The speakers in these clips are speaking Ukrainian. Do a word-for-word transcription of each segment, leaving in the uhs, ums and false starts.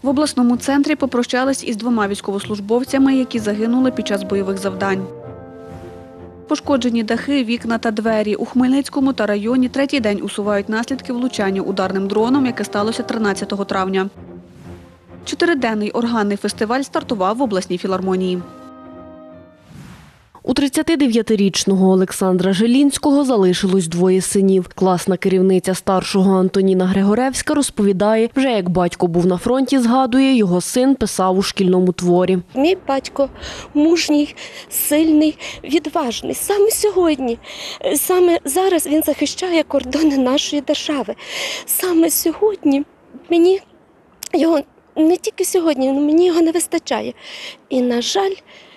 В обласному центрі попрощались із двома військовослужбовцями, які загинули під час бойових завдань. Пошкоджені дахи, вікна та двері. У Хмельницькому та районі третій день усувають наслідки влучання ударним дроном, яке сталося тринадцятого травня. Чотириденний органний фестиваль стартував в обласній філармонії. У тридцятидев'ятирічного Олександра Желінського залишилось двоє синів. Класна керівниця старшого Антоніна Григоревська розповідає, вже як батько був на фронті, згадує, його син писав у шкільному творі. Мій батько мужній, сильний, відважний. Саме сьогодні, саме зараз він захищає кордони нашої держави. Саме сьогодні мені його, не тільки сьогодні, але мені його не вистачає. І, на жаль,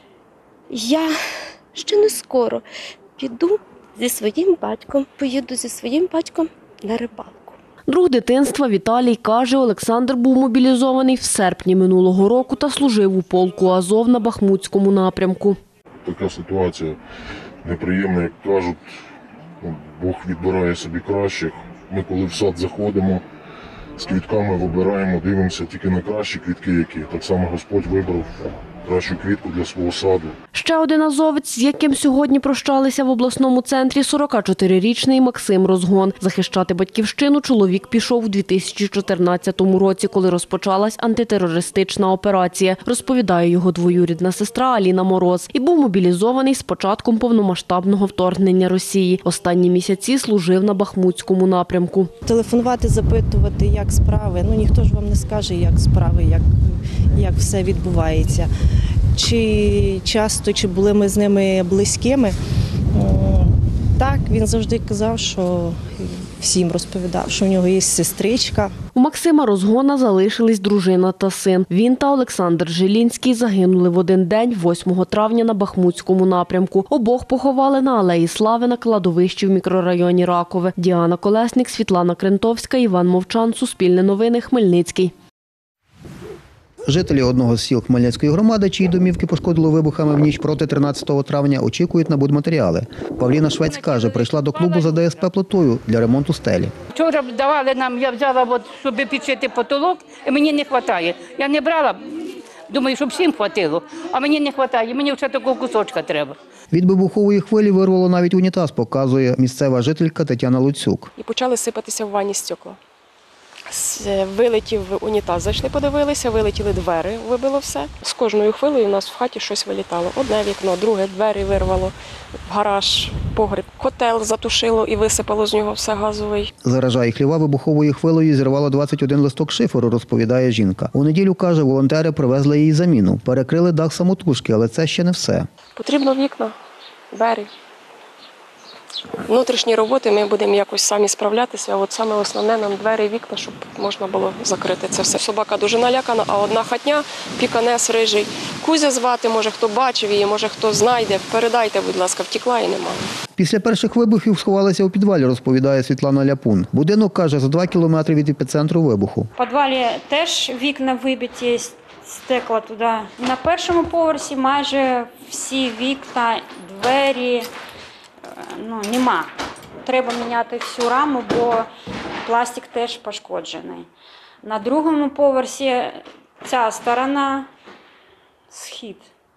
я ще не скоро піду зі своїм батьком, поїду зі своїм батьком на рибалку. Друг дитинства Віталій каже, Олександр був мобілізований в серпні минулого року та служив у полку Азов на Бахмутському напрямку. Така ситуація неприємна, як кажуть, Бог відбирає собі кращих. Ми коли в сад заходимо, з квітками вибираємо, дивимося тільки на кращі квітки, які. Так само Господь вибрав кращу квітку для свого саду. Ще один азовець, з яким сьогодні прощалися в обласному центрі, сорокачотирирічний Максим Розгон. Захищати батьківщину чоловік пішов у дві тисячі чотирнадцятому році, коли розпочалась антитерористична операція, розповідає його двоюрідна сестра Аліна Мороз. І був мобілізований з початком повномасштабного вторгнення Росії. Останні місяці служив на Бахмутському напрямку. Телефонувати, запитувати, як справи. Ну, ніхто ж вам не скаже, як справи, як, як все відбувається. Чи часто, чи були ми з ними близькими. Так, він завжди казав, що всім розповідав, що в нього є сестричка. У Максима Розгона залишились дружина та син. Він та Олександр Желінський загинули в один день, восьмого травня, на Бахмутському напрямку. Обох поховали на Алеї Слави на кладовищі в мікрорайоні Ракове. Діана Колесник, Світлана Крентовська, Іван Мовчан, Суспільне новини, Хмельницький. Жителі одного з сіл Хмельницької громади, чиї домівки пошкодило вибухами в ніч проти тринадцятого травня, очікують на будматеріали. Павліна Швець каже, прийшла до клубу за ДСП плитою для ремонту стелі. Вчора давали нам, я взяла, от, щоб підшити потолок, і мені не вистачає. Я не брала, думаю, щоб всім хватило, а мені не вистачає, мені вже такого кусочка треба. Від вибухової хвилі вирвало навіть унітаз, показує місцева жителька Тетяна Луцюк. І почали сипатися в ванні стекла. Вилетів унітаз, зайшли, подивилися, вилетіли двері, вибило все. З кожною хвилею у нас в хаті щось вилітало. Одне вікно, друге, двері вирвало, гараж, погріб, котел затушило і висипало з нього все газовий. Заража і хліва вибуховою хвилею зірвало двадцять один листок шиферу, розповідає жінка. У неділю, каже, волонтери привезли їй заміну. Перекрили дах самотужки, але це ще не все. Потрібно вікна, двері. Внутрішні роботи ми будемо якось самі справлятися, а от саме основне нам двері і вікна, щоб можна було закрити це все. Собака дуже налякана, а одна хатня, піканес рижий. Кузя звати, може хто бачив її, може хто знайде. Передайте, будь ласка, втекла і немає. Після перших вибухів сховалися у підвалі, розповідає Світлана Ляпун. Будинок, каже, за два кілометри від епіцентру вибуху. В підвалі теж вікна вибиті, стекла туди. На першому поверсі майже всі вікна, двері. Ну, нема. Треба міняти всю раму, бо пластик теж пошкоджений. На другому поверсі ця сторона – схід.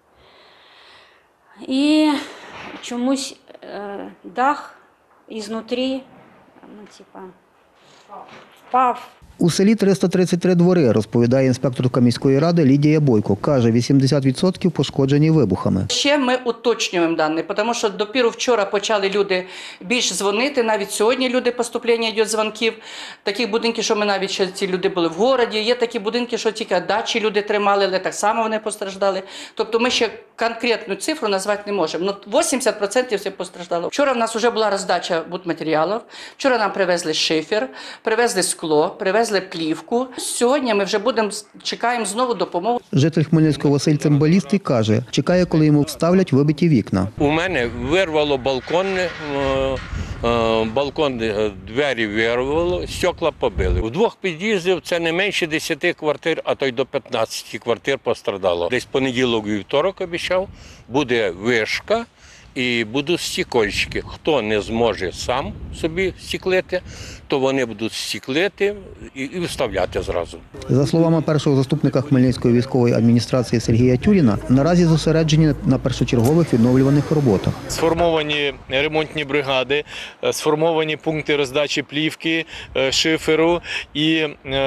І чомусь е, дах ізнутрі, ну, типа, впав. У селі триста тридцять три двори, розповідає інспекторка міської ради Лідія Бойко. Каже, вісімдесят відсотків пошкоджені вибухами. Ще ми уточнюємо дані, тому що допіру вчора почали люди більш дзвонити, навіть сьогодні люди поступлення йдуть дзвонків. Такі будинки, що ми навіть ще ці люди були в городі, є такі будинки, що тільки дачі люди тримали, але так само вони постраждали. Тобто ми ще конкретну цифру назвати не можемо. Ну, вісімдесят відсотків все постраждало. Вчора в нас вже була роздача будматеріалів, вчора нам привезли шифер, привезли скло, привезли плівку. Сьогодні ми вже будемо, чекаємо знову допомогу. Житель Хмельницького Василь Цимбалістий каже, чекає, коли йому вставлять вибиті вікна. У мене вирвало балкон, балкон, двері вирвало, стекла побили. У двох під'їздів це не менше десяти квартир, а то й до п'ятнадцяти квартир пострадало. Десь понеділок і вівторок обіцяв, буде вишка і будуть стікольщики. Хто не зможе сам собі стіклити, то вони будуть стіклити і, і вставляти зразу. За словами першого заступника Хмельницької військової адміністрації Сергія Тюріна, наразі зосереджені на першочергових відновлюваних роботах. Сформовані ремонтні бригади, сформовані пункти роздачі плівки, шиферу і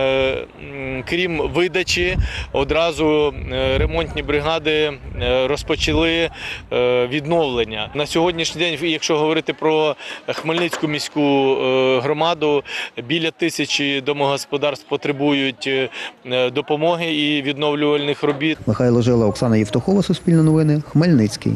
крім видачі, одразу ремонтні бригади розпочали відновлення. На сьогоднішній день, якщо говорити про Хмельницьку міську громаду, біля тисячі домогосподарств потребують допомоги і відновлювальних робіт. Михайло Жила, Оксана Євтухова, Суспільне новини, Хмельницький.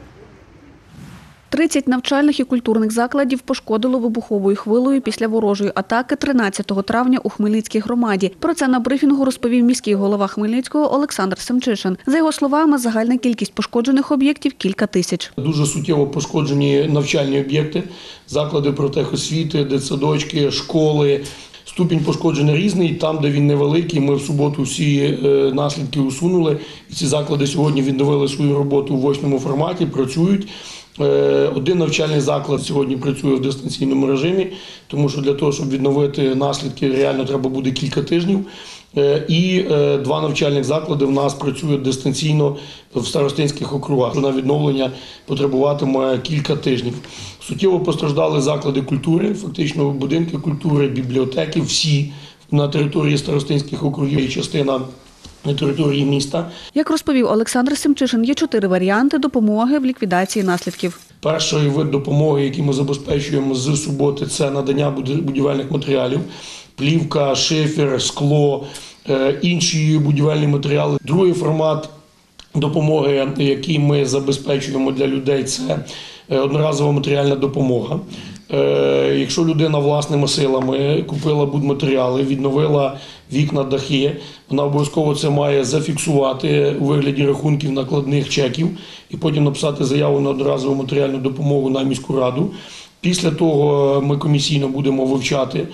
тридцять навчальних і культурних закладів пошкодило вибуховою хвилею після ворожої атаки тринадцятого травня у Хмельницькій громаді. Про це на брифінгу розповів міський голова Хмельницького Олександр Семчишин. За його словами, загальна кількість пошкоджених об'єктів – кілька тисяч. Дуже суттєво пошкоджені навчальні об'єкти, заклади профтехосвіти, дитсадочки, школи. Ступінь пошкодження різний. Там, де він невеликий, ми в суботу всі наслідки усунули. І ці заклади сьогодні відновили свою роботу в очному форматі, працюють. Один навчальний заклад сьогодні працює в дистанційному режимі, тому що для того, щоб відновити наслідки, реально треба буде кілька тижнів. І два навчальних заклади в нас працюють дистанційно в старостинських округах. На відновлення потребуватиме кілька тижнів. Суттєво постраждали заклади культури, фактично будинки культури, бібліотеки, всі на території старостинських округів і частина на території міста. Як розповів Олександр Семчишин, є чотири варіанти допомоги в ліквідації наслідків. Перший вид допомоги, який ми забезпечуємо з суботи, це надання будівельних матеріалів. Плівка, шифер, скло, інші будівельні матеріали. Другий формат допомоги, який ми забезпечуємо для людей, це одноразова матеріальна допомога. Якщо людина власними силами купила будматеріали, відновила вікна, дахи, вона обов'язково це має зафіксувати у вигляді рахунків, накладних, чеків і потім написати заяву на одноразову матеріальну допомогу на міську раду. Після того ми комісійно будемо вивчати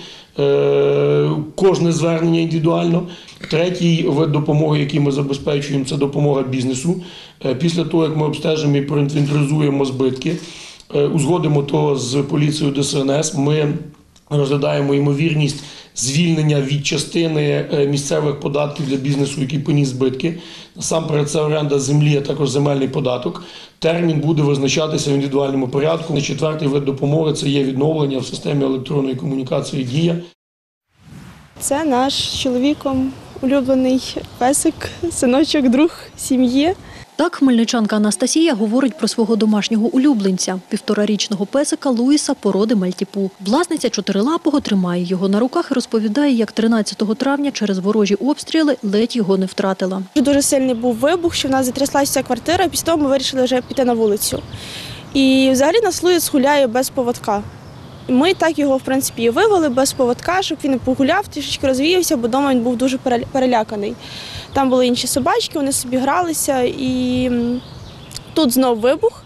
кожне звернення індивідуально. Третій вид допомоги, який ми забезпечуємо, це допомога бізнесу. Після того, як ми обстежимо і проінвентаризуємо збитки, узгодимо то з поліцією Де Ес Ен Ес, ми розглядаємо ймовірність звільнення від частини місцевих податків для бізнесу, який поніс збитки. Насамперед це оренда землі, а також земельний податок. Термін буде визначатися в індивідуальному порядку. Четвертий вид допомоги – це є відновлення в системі електронної комунікації «Дія». Це наш чоловіком улюблений песик, синочок, друг сім'ї. Так хмельничанка Анастасія говорить про свого домашнього улюбленця – півторарічного песика Луїса породи Мальтіпу. Власниця чотирилапого тримає його на руках і розповідає, як тринадцятого травня через ворожі обстріли ледь його не втратила. Дуже сильний був вибух, що в нас затряслася вся квартира, і після того ми вирішили вже піти на вулицю. І взагалі нас Луїс гуляє без поводка. Ми так його, в принципі, і вивели без поводка, щоб він погуляв, трішечки розвіявся, бо вдома він був дуже переляканий. Там були інші собачки, вони собі гралися, і тут знов вибух.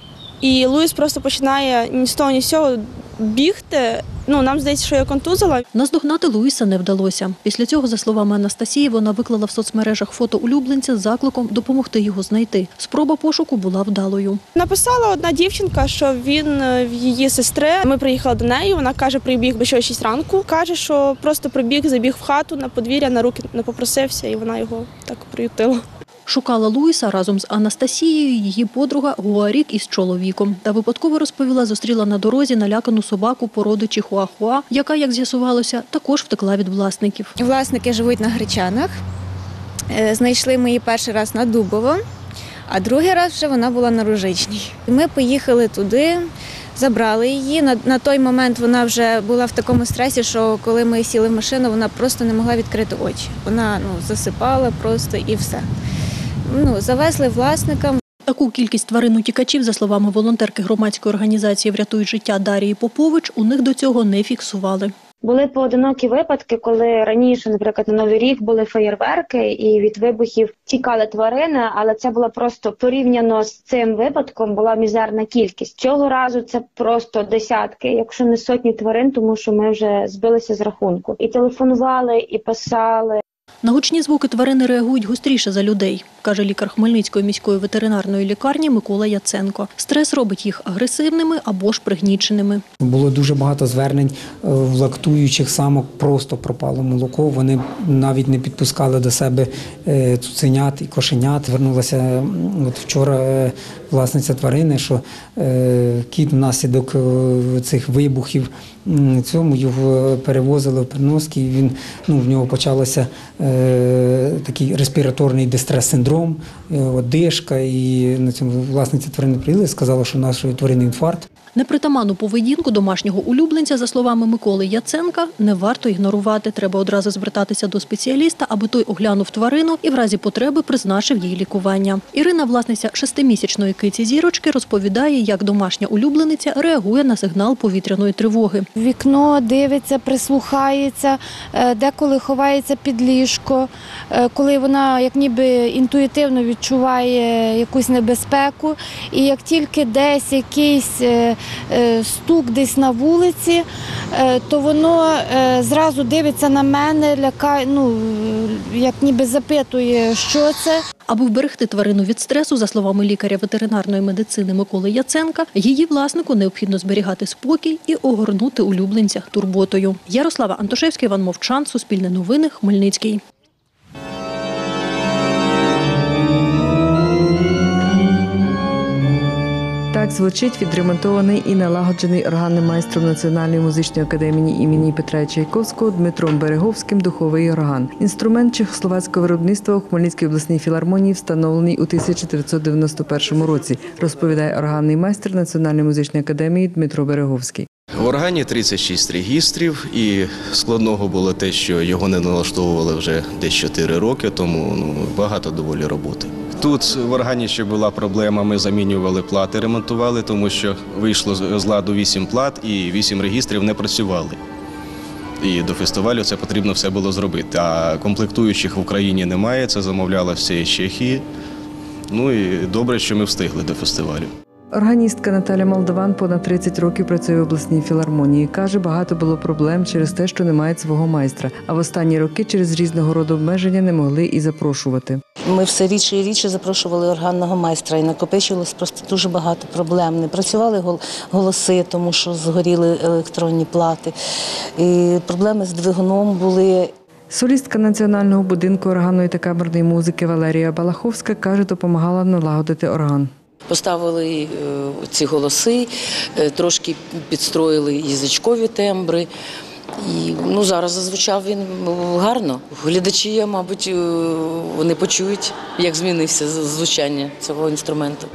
І Луїс просто починає ні з того, ні з цього бігти. Ну, нам здається, що я контузила. Наздогнати Луїса не вдалося. Після цього, за словами Анастасії, вона виклала в соцмережах фото улюбленця з закликом допомогти його знайти. Спроба пошуку була вдалою. Написала одна дівчинка, що він в її сестри. Ми приїхали до неї, вона каже, прибіг би ще о шість ранку. Каже, що просто прибіг, забіг в хату, на подвір'я, на руки не попросився, і вона його так приютила. Шукала Луїса разом з Анастасією її подруга Гуарік із чоловіком. Та випадково розповіла, зустріла на дорозі налякану собаку породи чихуахуа, яка, як з'ясувалося, також втекла від власників. Власники живуть на Гречанах. Знайшли ми її перший раз на Дубово, а другий раз вже вона була на Ружичній. Ми поїхали туди, забрали її. На, на той момент вона вже була в такому стресі, що коли ми сіли в машину, вона просто не могла відкрити очі. Вона ну, засипала просто і все. Ну, завезли власникам. Таку кількість тварин-утікачів, за словами волонтерки громадської організації «Врятуй життя» Дарії Попович, у них до цього не фіксували. Були поодинокі випадки, коли раніше, наприклад, на Новий рік були феєрверки і від вибухів тікали тварини, але це було просто порівняно з цим випадком, була мізерна кількість. Цього разу це просто десятки, якщо не сотні тварин, тому що ми вже збилися з рахунку. І телефонували, і писали. На гучні звуки тварини реагують гостріше за людей, каже лікар Хмельницької міської ветеринарної лікарні Микола Яценко. Стрес робить їх агресивними або ж пригніченими. Було дуже багато звернень в лактуючих самок, просто пропало молоко. Вони навіть не підпускали до себе цуценят і кошенят. Звернулася от вчора власниця тварини, що кіт внаслідок цих вибухів цьому його перевозили в переноски, і він, ну, в нього почався е, такий респіраторний дистрес-синдром, е, одишка, і на цьому власниця тварини приїхала і сказала, що у нашої тварини інфаркт. Непритаманну поведінку домашнього улюбленця, за словами Миколи Яценка, не варто ігнорувати. Треба одразу звертатися до спеціаліста, аби той оглянув тварину і в разі потреби призначив їй лікування. Ірина, власниця шестимісячної киці Зірочки, розповідає, як домашня улюблениця реагує на сигнал повітряної тривоги. В вікно дивиться, прислухається, деколи ховається під ліжко, коли вона як ніби інтуїтивно відчуває якусь небезпеку. І як тільки десь якийсь стук десь на вулиці, то воно зразу дивиться на мене, лякає, ну, як ніби запитує, що це. Аби вберегти тварину від стресу, за словами лікаря ветеринарної медицини Миколи Яценка, її власнику необхідно зберігати спокій і огорнути улюбленця турботою. Ярослава Антошевська, Іван Мовчан, Суспільне новини, Хмельницький. Так звучить відремонтований і налагоджений органним майстром Національної музичної академії імені Петра Чайковського Дмитром Береговським духовий орган. Інструмент чехословацького виробництва у Хмельницькій обласній філармонії встановлений у тисяча дев'ятсот дев'яносто першому році, розповідає органний майстер Національної музичної академії Дмитро Береговський. В органі тридцять шість регістрів, і складного було те, що його не налаштовували вже десь чотири роки, тому ну, багато доволі роботи. Тут в органі ще була проблема, ми замінювали плати, ремонтували, тому що вийшло з ладу вісім плат і вісім регістрів не працювали. І до фестивалю це потрібно все було зробити. А комплектуючих в Україні немає, це замовлялося з Чехії. Ну і добре, що ми встигли до фестивалю. Органістка Наталя Молдаван понад тридцять років працює в обласній філармонії. Каже, багато було проблем через те, що немає свого майстра. А в останні роки через різного роду обмеження не могли і запрошувати. Ми все рідше і рідше запрошували органного майстра і накопичувалось просто дуже багато проблем. Не працювали голоси, тому що згоріли електронні плати. І проблеми з двигуном були. Солістка Національного будинку органної та камерної музики Валерія Балаховська каже, допомагала налагодити орган. Поставили ці голоси, трошки підстроїли язичкові тембри. І ну, зараз зазвучав він гарно. Глядачі, мабуть, вони почують, як змінився звучання цього інструменту.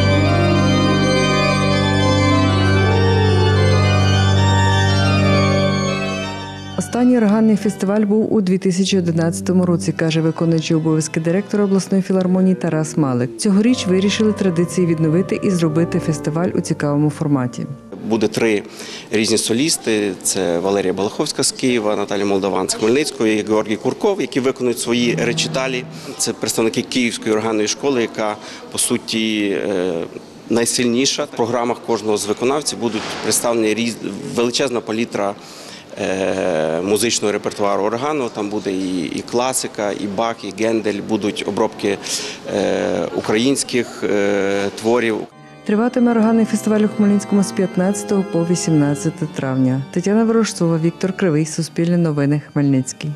Останній органний фестиваль був у дві тисячі одинадцятому році, каже виконуючий обов'язки директора обласної філармонії Тарас Малик. Цьогоріч вирішили традиції відновити і зробити фестиваль у цікавому форматі. Буде три різні солісти. Це Валерія Балаховська з Києва, Наталя Молдаван з Хмельницької і Георгій Курков, які виконують свої речиталі. Це представники Київської органної школи, яка, по суті, найсильніша. В програмах кожного з виконавців будуть представлені величезна палітра музичного репертуару органу. Там буде і, і класика, і Бах, і Гендель, будуть обробки е, українських е, творів. Триватиме органний фестиваль у Хмельницькому з п'ятнадцятого по вісімнадцяте травня. Тетяна Ворожцова, Віктор Кривий, Суспільне новини, Хмельницький.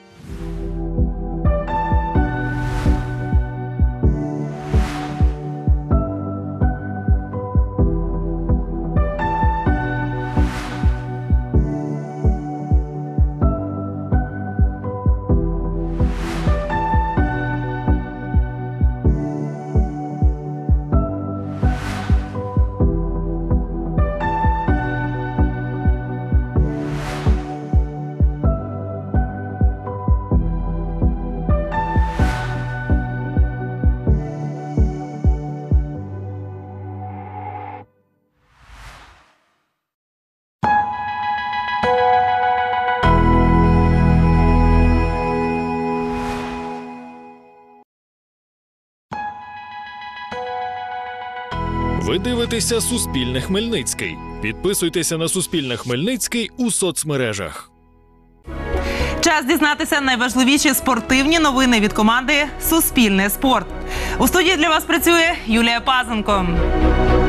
Ви дивитеся Суспільне Хмельницький. Підписуйтеся на Суспільне Хмельницький у соцмережах. Час дізнатися найважливіші спортивні новини від команди «Суспільне спорт». У студії для вас працює Юлія Пазенко.